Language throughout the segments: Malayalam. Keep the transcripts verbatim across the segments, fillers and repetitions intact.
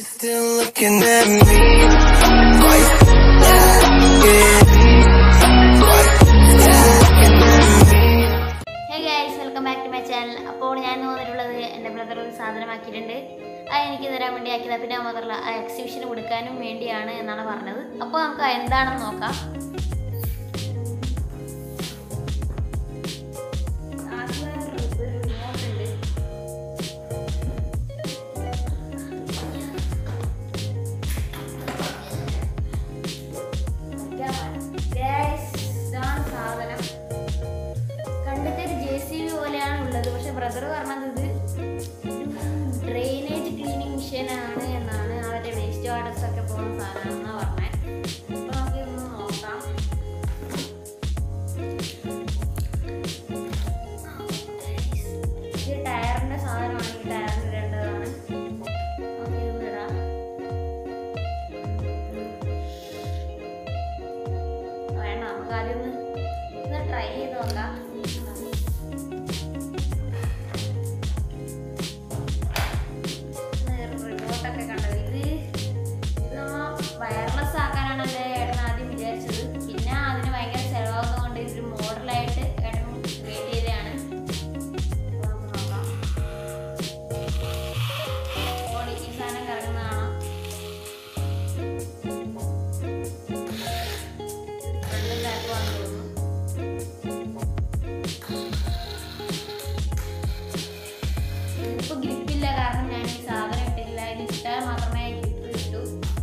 Still looking at me. Hey guys, welcome back to my channel. അപ്പോൾ ഞാൻ വന്നിട്ടുള്ളത് എൻ്റെ ബ്രദർ ഒരു സാധനമാക്കിയിട്ടുണ്ട്. അത് എനിക്ക് തരാൻ വേണ്ടി ആക്കിയതാണ്. പിന്നെ മാത്രമല്ല ആ എക്സിബിഷന് കൊടുക്കാനും വേണ്ടിയാണ് എന്നാണ് പറഞ്ഞത്. അപ്പോൾ നമുക്ക് എന്താണെന്ന് നോക്കാം. ബ്രദർ പറഞ്ഞത് ഇത് ഡ്രെയിനേജ് ക്ലീനിങ് മെഷീൻ ആണ് എന്നാണ്. അവരുടെ വേസ്റ്റ് വാട്ടേഴ്സ് ഒക്കെ പോകുന്ന സാധനം എന്നാണ് പറഞ്ഞത്. അപ്പോൾ നമുക്ക് ഇതൊന്ന് നോക്കാം. ഇത് ടയറിൻ്റെ സാധനമാണ്. ഈ ടയറിന് ഇടേണ്ടതാണ്. നമുക്ക് ഇതൊന്ന് ഇടാം. വേണ്ട, നമുക്ക് ആദ്യം ഒന്ന് ഒന്ന് ട്രൈ ചെയ്ത് നോക്കാം. വയർലെസ് ആക്കാനാണ് എൻ്റെ ഏട്ടൻ ആദ്യം വിചാരിച്ചത്. പിന്നെ അതിന് ഭയങ്കര ചിലവാകുന്നതുകൊണ്ട് ഇതൊരു മോഡലായിട്ട് ഏട്ടൻ ക്രിയേറ്റ് ചെയ്തതാണ്. നമുക്ക് നോക്കാം. അപ്പോൾ ഈ സാധനം കറങ്ങുന്നതാണ്. ഫ്രണ്ടും ബാക്കുമാണെന്ന് തോന്നുന്നു. ഇതിപ്പോൾ ഗ്രിപ്പില്ല, കാരണം ഞാൻ ഈ സാധനം ഇട്ടില്ല. ഇത് ഇട്ടാൽ മാത്രമേ ഗ്രിപ്പ് കിട്ടൂ.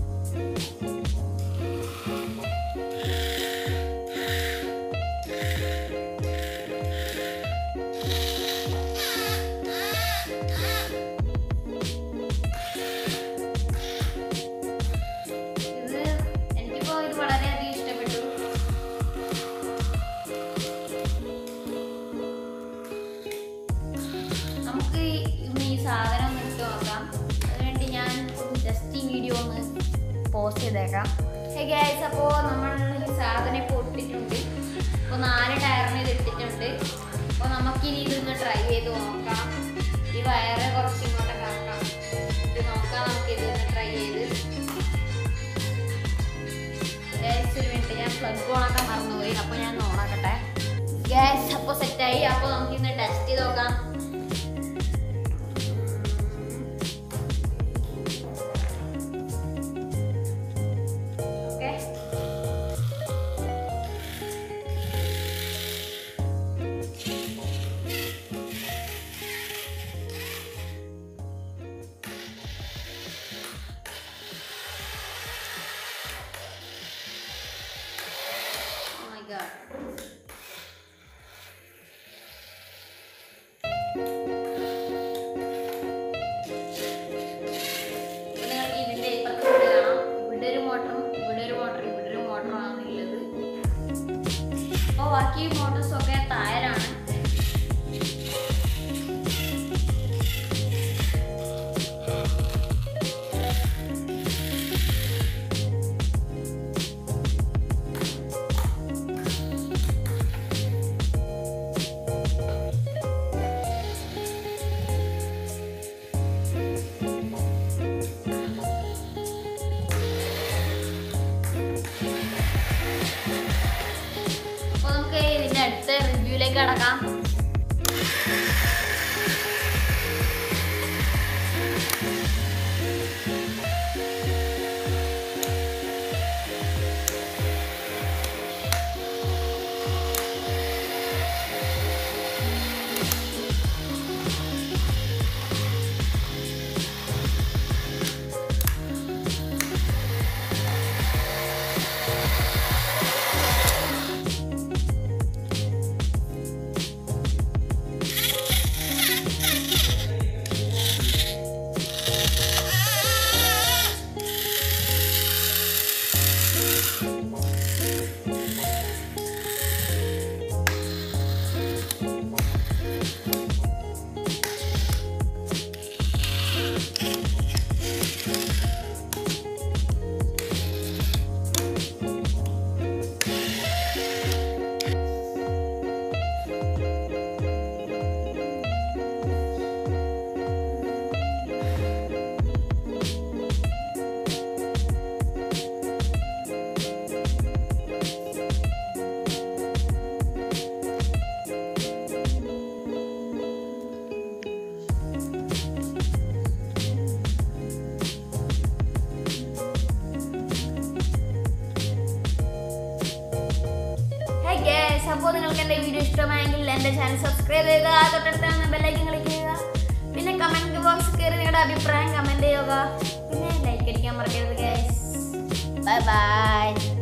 നമുക്ക് ഈ സാധനം ഒന്ന് ഇട്ട് നോക്കാം. അതുവേണ്ടി ഞാൻ ജസ്റ്റ് ഈ വീഡിയോ ഒന്ന് പോസ്റ്റ് ചെയ്തേക്കാം. ഹേ ഗൈസ്, അപ്പോൾ നമ്മൾ ഈ സാധനം ഇപ്പോൾ ഇട്ടിട്ടുണ്ട്. അപ്പോൾ നാല് ടയറിന് ഇത് ഇട്ടിട്ടുണ്ട്. അപ്പോൾ നമുക്കിനി ഇതൊന്ന് ട്രൈ ചെയ്ത് നോക്കാം. ഈ വയറ് കുറച്ച് ഇങ്ങോട്ട് കറക്കാം. ഇത് നോക്കാം. നമുക്ക് ഇതൊന്ന് ട്രൈ ചെയ്ത് ഗൈസ് ഒരു മിനിറ്റ്, ഞാൻ പ്ലഗ് ഓണാക്കാൻ മറന്നുപോയി. അപ്പോൾ ഞാൻ ഓണാക്കട്ടെ ഗൈസ്. അപ്പോൾ സെറ്റായി. അപ്പോൾ നമുക്കിന്ന് ടെസ്റ്റ് ചെയ്ത് നോക്കാം. നിങ്ങൾക്ക് ഇതിൻ്റെ ഇപ്പുറത്ത് കൂടെ കാണാം. ഇവിടെ ഒരു മോട്ടറും ഇവിടെ ഒരു മോട്ടറും ഇവിടെ ഒരു മോട്ടറുമാണ് ഉള്ളത്. അപ്പോൾ ബാക്കി മോട്ടോഴ്സൊക്കെ താഴെയാണ്. അടുത്ത റിവ്യൂയിലേക്ക് കടക്കാം. അപ്പോൾ നിങ്ങൾക്ക് എൻ്റെ വീഡിയോ ഇഷ്ടമായെങ്കിൽ എൻ്റെ ചാനൽ സബ്സ്ക്രൈബ് ചെയ്യുക, തൊട്ടടുത്ത് ബെല്ലൈക്കൻ ക്ലിക്ക് ചെയ്യുക. പിന്നെ കമൻറ്റ് ബോക്സിൽ കയറി നിങ്ങളുടെ അഭിപ്രായം കമൻറ്റ് ചെയ്യുക. പിന്നെ ലൈക്ക് അടിക്കാൻ മറക്കരുത് ഗൈസ്. Bye bye.